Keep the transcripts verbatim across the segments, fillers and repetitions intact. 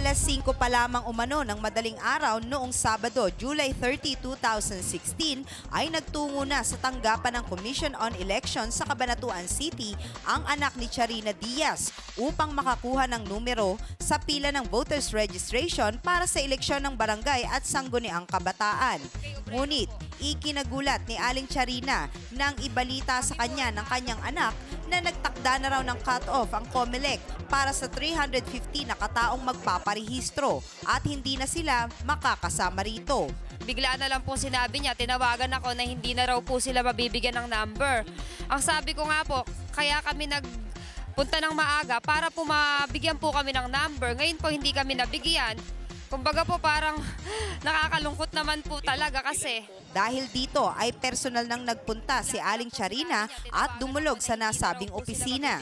Alas singko pa lamang umano ng madaling araw noong Sabado, July thirtieth, two thousand sixteen ay nagtungo na sa tanggapan ng Commission on Elections sa Cabanatuan City ang anak ni Charina Diaz upang makakuha ng numero sa pila ng voters registration para sa eleksyon ng barangay at sangguniang kabataan. Ngunit, ikinagulat ni Aling Charina nang ibalita sa kanya ng kanyang anak na nagtakda na raw ng cut-off ang COMELEC para sa three hundred fifty na kataong magpaparehistro at hindi na sila makakasama rito. Bigla na lang po sinabi niya, tinawagan ako na hindi na raw po sila mabibigyan ng number. Ang sabi ko nga po, kaya kami nagpunta ng maaga para po mabigyan po kami ng number. Ngayon po hindi kami nabigyan. Kumbaga po parang nakakalungkot naman po talaga kasi. Dahil dito ay personal nang nagpunta si Aling Charina at dumulog sa nasabing opisina.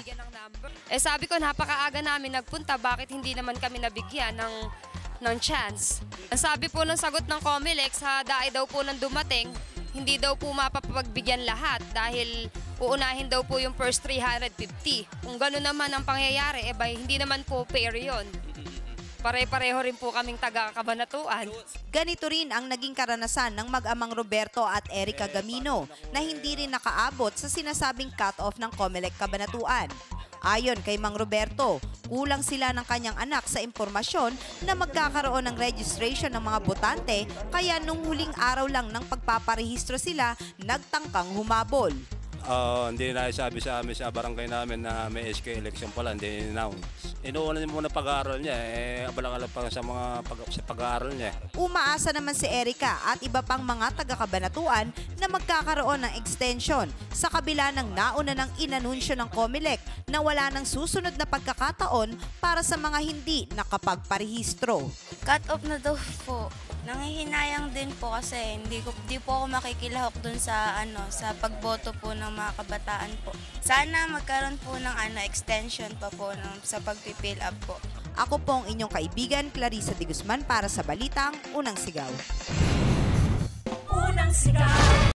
Eh sabi ko napakaaga namin nagpunta, bakit hindi naman kami nabigyan ng, ng chance? Ang sabi po ng sagot ng COMELEC, sa daay daw po nang dumating, hindi daw po mapapagbigyan lahat dahil uunahin daw po yung first three hundred fifty. Kung gano'n naman ang pangyayari, eh ba, hindi naman po fair yun. Pare-pareho rin po kaming taga-Cabanatuan. Ganito rin ang naging karanasan ng mag-amang Roberto at Erica Gamino na hindi rin nakaabot sa sinasabing cut-off ng COMELEC Cabanatuan. Ayon kay Mang Roberto, kulang sila ng kanyang anak sa impormasyon na magkakaroon ng registration ng mga botante kaya nung huling araw lang ng pagpaparehistro sila, nagtangkang humabol. Uh, hindi na sabi sa amin sa barangay namin na may S K election pala, hindi in-announce. Inuuna niya muna pag-aaral niya, eh abalang-alang pa sa mga pag sa pag-aaral niya. Umaasa naman si Erica at iba pang mga taga-Cabanatuan na magkakaroon ng extension sa kabila ng nauna ng inanunsyo ng COMELEC na wala ng susunod na pagkakataon para sa mga hindi nakapagparehistro. Cut off na daw po. Nanghihinayang din po kasi hindi ko di po ako makikilahok dun sa ano sa pagboto po ng mga kabataan po. Sana magkaroon po ng ano extension pa po ng, sa pagpi-fill up po. Ako po ang inyong kaibigan Clarissa de Guzman para sa Balitang Unang Sigaw. Unang Sigaw.